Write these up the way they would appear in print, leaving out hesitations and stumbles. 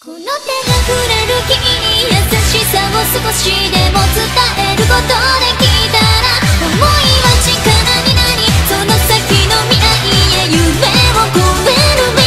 この手が触れる君に優しさを少しでも伝えることできたら想いは力になりその先の未来へ夢を超える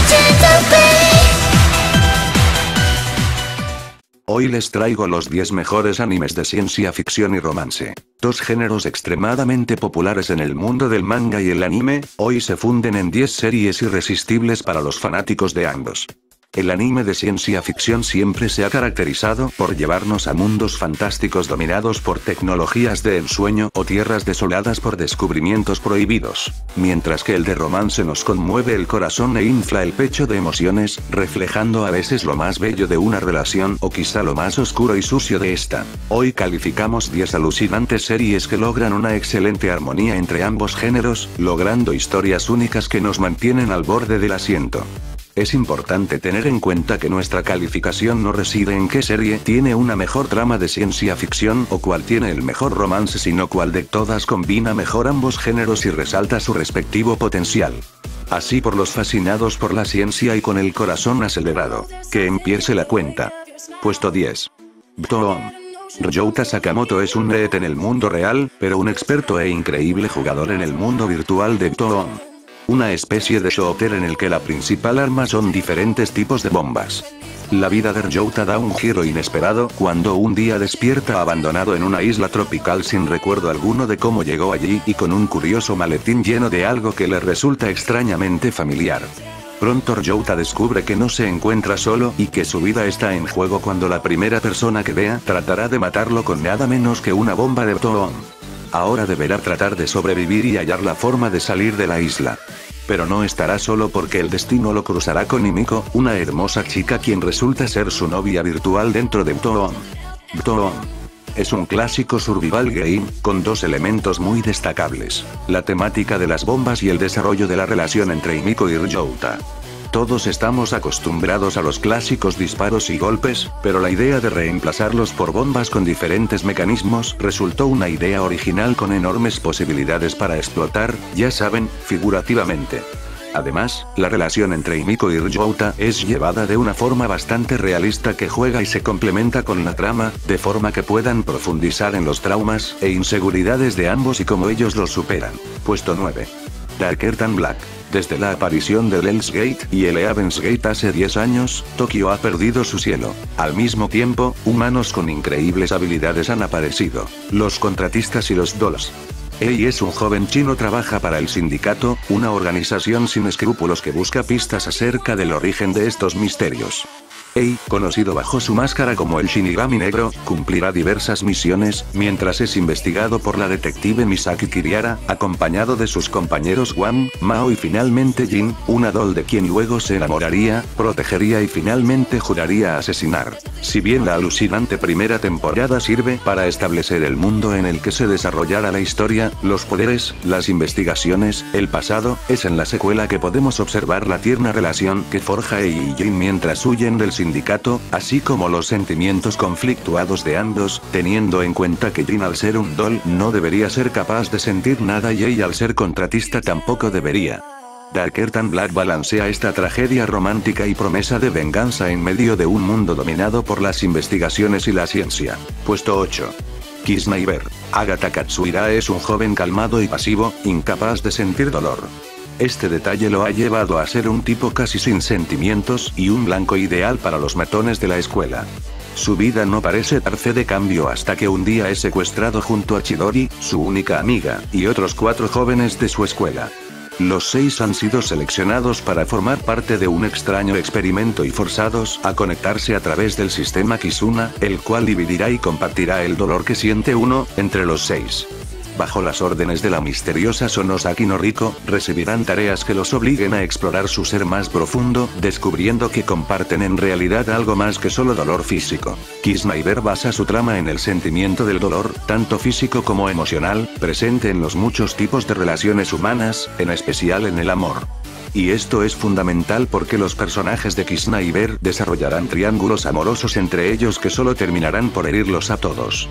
Hoy les traigo los 10 mejores animes de ciencia ficción y romance. Dos géneros extremadamente populares en el mundo del manga y el anime, hoy se funden en 10 series irresistibles para los fanáticos de ambos. El anime de ciencia ficción siempre se ha caracterizado por llevarnos a mundos fantásticos dominados por tecnologías de ensueño o tierras desoladas por descubrimientos prohibidos, mientras que el de romance nos conmueve el corazón e infla el pecho de emociones, reflejando a veces lo más bello de una relación o quizá lo más oscuro y sucio de esta. Hoy calificamos 10 alucinantes series que logran una excelente armonía entre ambos géneros, logrando historias únicas que nos mantienen al borde del asiento. Es importante tener en cuenta que nuestra calificación no reside en qué serie tiene una mejor trama de ciencia ficción o cuál tiene el mejor romance, sino cuál de todas combina mejor ambos géneros y resalta su respectivo potencial. Así, por los fascinados por la ciencia y con el corazón acelerado, que empiece la cuenta. Puesto 10. Btoon. Ryouta Sakamoto es un nerd en el mundo real, pero un experto e increíble jugador en el mundo virtual de Btoon. Una especie de shooter en el que la principal arma son diferentes tipos de bombas. La vida de Ryouta da un giro inesperado cuando un día despierta abandonado en una isla tropical sin recuerdo alguno de cómo llegó allí y con un curioso maletín lleno de algo que le resulta extrañamente familiar. Pronto Ryouta descubre que no se encuentra solo y que su vida está en juego cuando la primera persona que vea tratará de matarlo con nada menos que una bomba de Btoon. Ahora deberá tratar de sobrevivir y hallar la forma de salir de la isla. Pero no estará solo porque el destino lo cruzará con Himiko, una hermosa chica quien resulta ser su novia virtual dentro de Btoon. Btoon es un clásico survival game, con dos elementos muy destacables: la temática de las bombas y el desarrollo de la relación entre Himiko y Ryouta. Todos estamos acostumbrados a los clásicos disparos y golpes, pero la idea de reemplazarlos por bombas con diferentes mecanismos resultó una idea original con enormes posibilidades para explotar, ya saben, figurativamente. Además, la relación entre Himiko y Ryouta es llevada de una forma bastante realista que juega y se complementa con la trama, de forma que puedan profundizar en los traumas e inseguridades de ambos y cómo ellos los superan. Puesto 9. Darker Than Black. Desde la aparición de Hell's Gate y el Heaven's Gate hace 10 años, Tokio ha perdido su cielo. Al mismo tiempo, humanos con increíbles habilidades han aparecido: los contratistas y los dolls. Ei es un joven chino, trabaja para el sindicato, una organización sin escrúpulos que busca pistas acerca del origen de estos misterios. Ei, conocido bajo su máscara como el Shinigami Negro, cumplirá diversas misiones, mientras es investigado por la detective Misaki Kiriara, acompañado de sus compañeros Wam, Mao y finalmente Jin, una doll de quien luego se enamoraría, protegería y finalmente juraría asesinar. Si bien la alucinante primera temporada sirve para establecer el mundo en el que se desarrollará la historia, los poderes, las investigaciones, el pasado, es en la secuela que podemos observar la tierna relación que forja Ei y Jin mientras huyen del sindicato, así como los sentimientos conflictuados de ambos, teniendo en cuenta que Jin, al ser un doll, no debería ser capaz de sentir nada y Ei, al ser contratista, tampoco debería. Darker Than Black balancea esta tragedia romántica y promesa de venganza en medio de un mundo dominado por las investigaciones y la ciencia. Puesto 8. Kisnaiver. Agatha Katsuhira es un joven calmado y pasivo, incapaz de sentir dolor. Este detalle lo ha llevado a ser un tipo casi sin sentimientos y un blanco ideal para los matones de la escuela. Su vida no parece dar fe de cambio hasta que un día es secuestrado junto a Chidori, su única amiga, y otros 4 jóvenes de su escuela. Los 6 han sido seleccionados para formar parte de un extraño experimento y forzados a conectarse a través del sistema Kizuna, el cual dividirá y compartirá el dolor que siente uno entre los 6. Bajo las órdenes de la misteriosa Sonosaki Noriko, recibirán tareas que los obliguen a explorar su ser más profundo, descubriendo que comparten en realidad algo más que solo dolor físico. Kisnaiver basa su trama en el sentimiento del dolor, tanto físico como emocional, presente en los muchos tipos de relaciones humanas, en especial en el amor. Y esto es fundamental porque los personajes de Kisnaiver desarrollarán triángulos amorosos entre ellos que solo terminarán por herirlos a todos.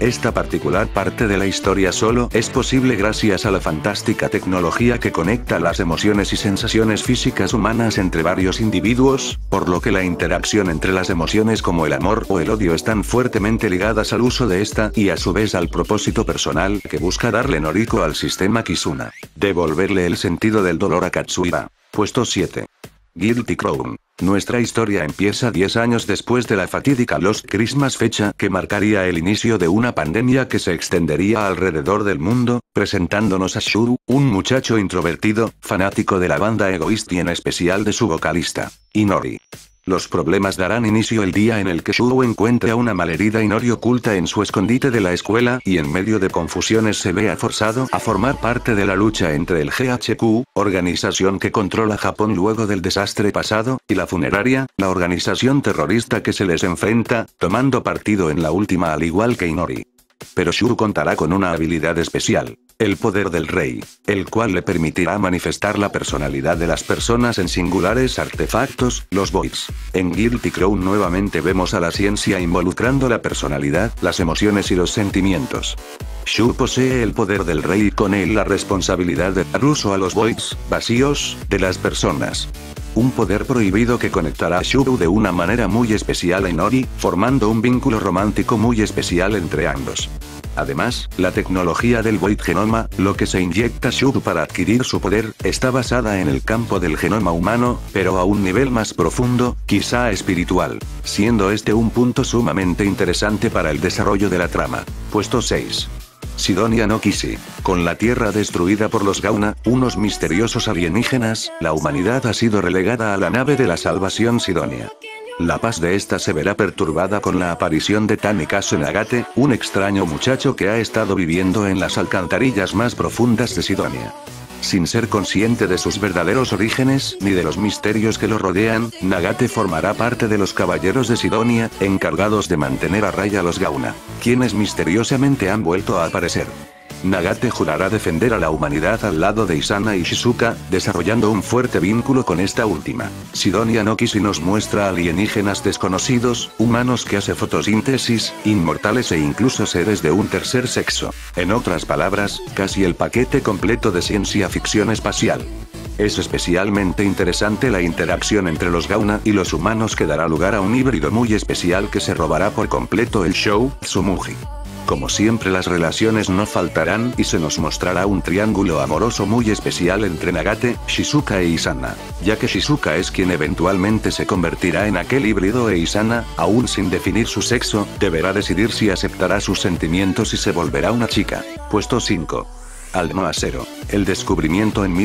Esta particular parte de la historia solo es posible gracias a la fantástica tecnología que conecta las emociones y sensaciones físicas humanas entre varios individuos, por lo que la interacción entre las emociones como el amor o el odio están fuertemente ligadas al uso de esta y a su vez al propósito personal que busca darle Noriko al sistema Kizuna. Devolverle el sentido del dolor a Katsuhira. Puesto 7. Guilty Crown. Nuestra historia empieza 10 años después de la fatídica Lost Christmas, fecha que marcaría el inicio de una pandemia que se extendería alrededor del mundo, presentándonos a Shuru, un muchacho introvertido, fanático de la banda Egoist y en especial de su vocalista, Inori. Los problemas darán inicio el día en el que Shuru encuentre a una malherida Inori oculta en su escondite de la escuela y en medio de confusiones se vea forzado a formar parte de la lucha entre el GHQ, organización que controla Japón luego del desastre pasado, y la funeraria, la organización terrorista que se les enfrenta, tomando partido en la última al igual que Inori. Pero Shuru contará con una habilidad especial, el poder del rey, el cual le permitirá manifestar la personalidad de las personas en singulares artefactos, los Voids. En Guilty Crown nuevamente vemos a la ciencia involucrando la personalidad, las emociones y los sentimientos. Shuru posee el poder del rey y con él la responsabilidad de dar uso a los Voids, vacíos, de las personas. Un poder prohibido que conectará a Shuru de una manera muy especial a Inori, formando un vínculo romántico muy especial entre ambos. Además, la tecnología del Void Genoma, lo que se inyecta Shuru para adquirir su poder, está basada en el campo del genoma humano, pero a un nivel más profundo, quizá espiritual, siendo este un punto sumamente interesante para el desarrollo de la trama. Puesto 6. Sidonia no Kishi. Con la Tierra destruida por los Gauna, unos misteriosos alienígenas, la humanidad ha sido relegada a la nave de la salvación Sidonia. La paz de esta se verá perturbada con la aparición de Tanikaze Nagate, un extraño muchacho que ha estado viviendo en las alcantarillas más profundas de Sidonia. Sin ser consciente de sus verdaderos orígenes, ni de los misterios que lo rodean, Nagate formará parte de los caballeros de Sidonia, encargados de mantener a raya a los Gauna, quienes misteriosamente han vuelto a aparecer. Nagate jurará defender a la humanidad al lado de Isana y Shizuka, desarrollando un fuerte vínculo con esta última. Sidonia no Kishi nos muestra alienígenas desconocidos, humanos que hacen fotosíntesis, inmortales e incluso seres de un tercer sexo. En otras palabras, casi el paquete completo de ciencia ficción espacial. Es especialmente interesante la interacción entre los Gauna y los humanos que dará lugar a un híbrido muy especial que se robará por completo el show, Tsumugi. Como siempre las relaciones no faltarán y se nos mostrará un triángulo amoroso muy especial entre Nagate, Shizuka e Isana, ya que Shizuka es quien eventualmente se convertirá en aquel híbrido e Isana, aún sin definir su sexo, deberá decidir si aceptará sus sentimientos y se volverá una chica. Puesto 5. Aldnoah 0. El descubrimiento en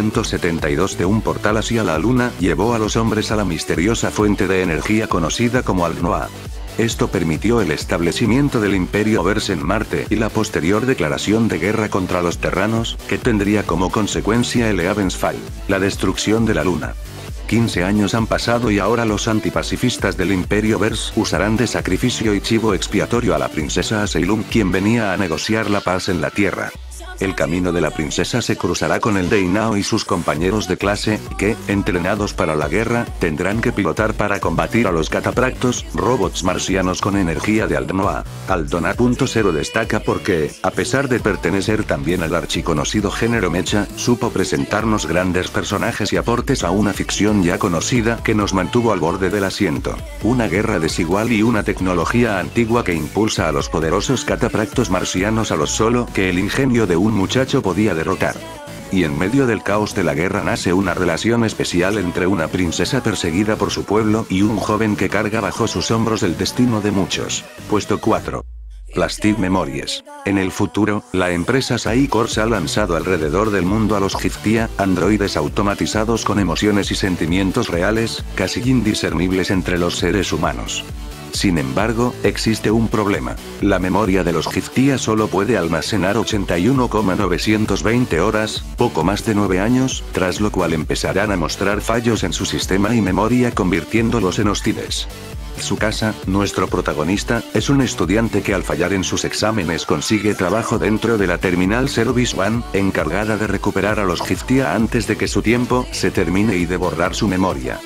1972 de un portal hacia la luna llevó a los hombres a la misteriosa fuente de energía conocida como Aldnoah. Esto permitió el establecimiento del Imperio Verse en Marte y la posterior declaración de guerra contra los terranos, que tendría como consecuencia el Eavensfall, la destrucción de la Luna. 15 años han pasado y ahora los antipacifistas del Imperio Verse usarán de sacrificio y chivo expiatorio a la princesa Aseilun, quien venía a negociar la paz en la Tierra. El camino de la princesa se cruzará con el de Inao y sus compañeros de clase, que, entrenados para la guerra, tendrán que pilotar para combatir a los catapractos, robots marcianos con energía de Aldnoah. Aldnoah.0 destaca porque, a pesar de pertenecer también al archiconocido género mecha, supo presentarnos grandes personajes y aportes a una ficción ya conocida que nos mantuvo al borde del asiento. Una guerra desigual y una tecnología antigua que impulsa a los poderosos catapractos marcianos a lo solo que el ingenio de un muchacho podía derrotar. Y en medio del caos de la guerra nace una relación especial entre una princesa perseguida por su pueblo y un joven que carga bajo sus hombros el destino de muchos. Puesto 4. Plastic Memories. En el futuro, la empresa Sai Corps ha lanzado alrededor del mundo a los Giftia, androides automatizados con emociones y sentimientos reales, casi indiscernibles entre los seres humanos. Sin embargo, existe un problema. La memoria de los Giftia solo puede almacenar 81,920 horas, poco más de 9 años, tras lo cual empezarán a mostrar fallos en su sistema y memoria convirtiéndolos en hostiles. Tsukasa, nuestro protagonista, es un estudiante que al fallar en sus exámenes consigue trabajo dentro de la Terminal Service One, encargada de recuperar a los Giftia antes de que su tiempo se termine y de borrar su memoria.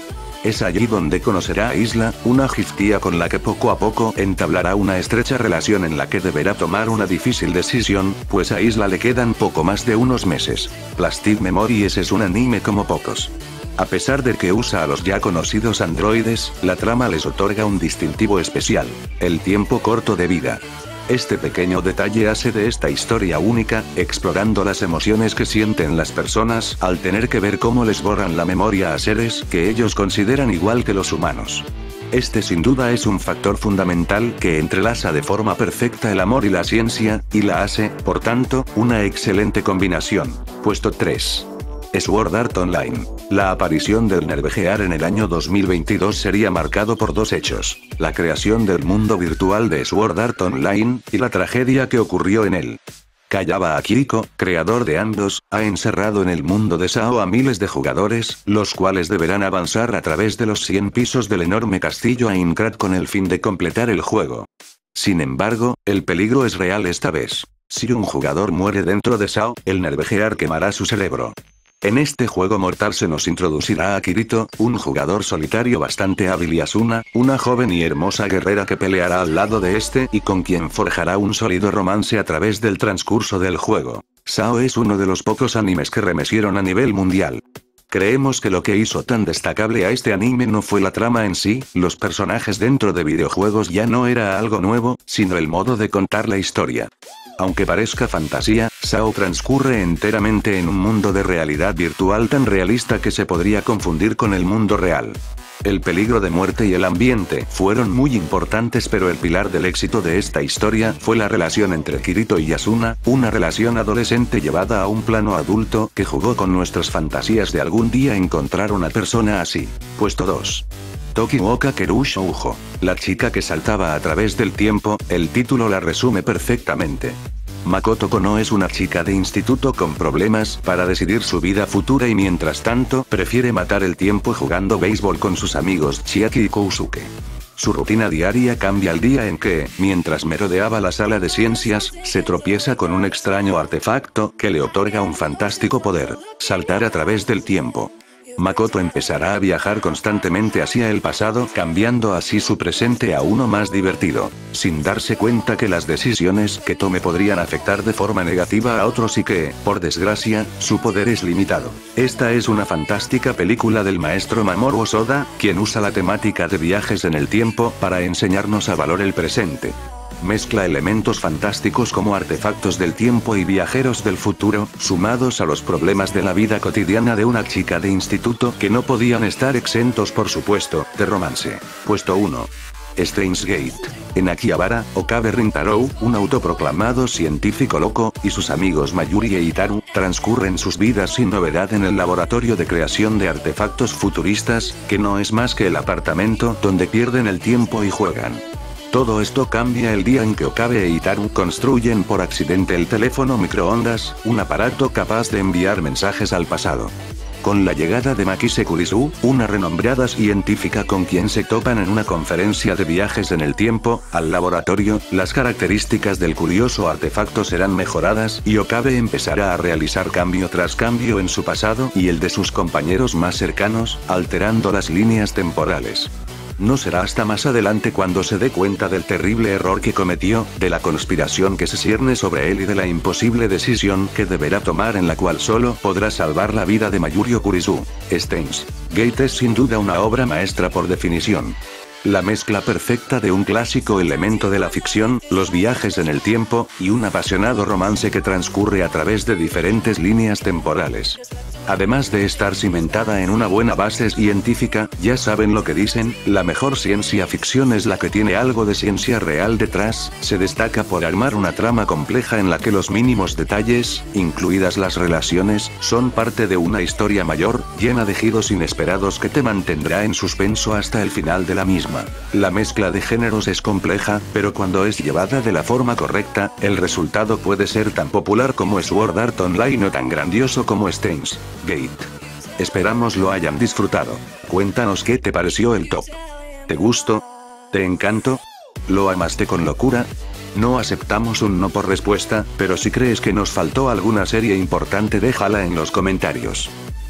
Es allí donde conocerá a Isla, una giftia con la que poco a poco entablará una estrecha relación en la que deberá tomar una difícil decisión, pues a Isla le quedan poco más de unos meses. Plastic Memories es un anime como pocos. A pesar de que usa a los ya conocidos androides, la trama les otorga un distintivo especial: el tiempo corto de vida. Este pequeño detalle hace de esta historia única, explorando las emociones que sienten las personas al tener que ver cómo les borran la memoria a seres que ellos consideran igual que los humanos. Este sin duda es un factor fundamental que entrelaza de forma perfecta el amor y la ciencia, y la hace, por tanto, una excelente combinación. Puesto 3. Sword Art Online. La aparición del Nervegear en el año 2022 sería marcado por dos hechos: la creación del mundo virtual de Sword Art Online, y la tragedia que ocurrió en él. Kayaba Akihiko, creador de ambos, ha encerrado en el mundo de SAO a miles de jugadores, los cuales deberán avanzar a través de los 100 pisos del enorme castillo Aincrad con el fin de completar el juego. Sin embargo, el peligro es real esta vez. Si un jugador muere dentro de SAO, el Nervegear quemará su cerebro. En este juego mortal se nos introducirá a Kirito, un jugador solitario bastante hábil, y Asuna, una joven y hermosa guerrera que peleará al lado de este y con quien forjará un sólido romance a través del transcurso del juego. SAO es uno de los pocos animes que remecieron a nivel mundial. Creemos que lo que hizo tan destacable a este anime no fue la trama en sí, los personajes dentro de videojuegos ya no era algo nuevo, sino el modo de contar la historia. Aunque parezca fantasía, SAO transcurre enteramente en un mundo de realidad virtual tan realista que se podría confundir con el mundo real. El peligro de muerte y el ambiente fueron muy importantes, pero el pilar del éxito de esta historia fue la relación entre Kirito y Asuna, una relación adolescente llevada a un plano adulto que jugó con nuestras fantasías de algún día encontrar una persona así. Puesto 2. Tokimoka Keru Shoujo. La chica que saltaba a través del tiempo, el título la resume perfectamente. Makoto Kono es una chica de instituto con problemas para decidir su vida futura y mientras tanto prefiere matar el tiempo jugando béisbol con sus amigos Chiaki y Kousuke. Su rutina diaria cambia el día en que, mientras merodeaba la sala de ciencias, se tropieza con un extraño artefacto que le otorga un fantástico poder: saltar a través del tiempo. Makoto empezará a viajar constantemente hacia el pasado, cambiando así su presente a uno más divertido, sin darse cuenta que las decisiones que tome podrían afectar de forma negativa a otros y que, por desgracia, su poder es limitado. Esta es una fantástica película del maestro Mamoru Hosoda, quien usa la temática de viajes en el tiempo para enseñarnos a valorar el presente. Mezcla elementos fantásticos como artefactos del tiempo y viajeros del futuro, sumados a los problemas de la vida cotidiana de una chica de instituto que no podían estar exentos, por supuesto, de romance. Puesto 1. Steins Gate. En Akihabara, Okabe Rintaro, un autoproclamado científico loco, y sus amigos Mayuri e Itaru, transcurren sus vidas sin novedad en el laboratorio de creación de artefactos futuristas, que no es más que el apartamento donde pierden el tiempo y juegan. Todo esto cambia el día en que Okabe e Itaru construyen por accidente el teléfono microondas, un aparato capaz de enviar mensajes al pasado. Con la llegada de Makise Kurisu, una renombrada científica con quien se topan en una conferencia de viajes en el tiempo, al laboratorio, las características del curioso artefacto serán mejoradas y Okabe empezará a realizar cambio tras cambio en su pasado y el de sus compañeros más cercanos, alterando las líneas temporales. No será hasta más adelante cuando se dé cuenta del terrible error que cometió, de la conspiración que se cierne sobre él y de la imposible decisión que deberá tomar, en la cual solo podrá salvar la vida de Mayuri Kurisu. Steins Gate es sin duda una obra maestra por definición. La mezcla perfecta de un clásico elemento de la ficción, los viajes en el tiempo, y un apasionado romance que transcurre a través de diferentes líneas temporales. Además de estar cimentada en una buena base científica, ya saben lo que dicen, la mejor ciencia ficción es la que tiene algo de ciencia real detrás. Se destaca por armar una trama compleja en la que los mínimos detalles, incluidas las relaciones, son parte de una historia mayor, llena de giros inesperados que te mantendrá en suspenso hasta el final de la misma. La mezcla de géneros es compleja, pero cuando es llevada de la forma correcta, el resultado puede ser tan popular como Sword Art Online o tan grandioso como Steins Gate. Esperamos lo hayan disfrutado. Cuéntanos qué te pareció el top. ¿Te gustó? ¿Te encantó? ¿Lo amaste con locura? No aceptamos un no por respuesta, pero si crees que nos faltó alguna serie importante, déjala en los comentarios.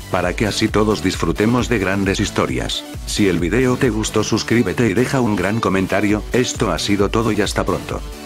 para que así todos disfrutemos de grandes historias. Si el video te gustó, suscríbete y deja un gran comentario. Esto ha sido todo y hasta pronto.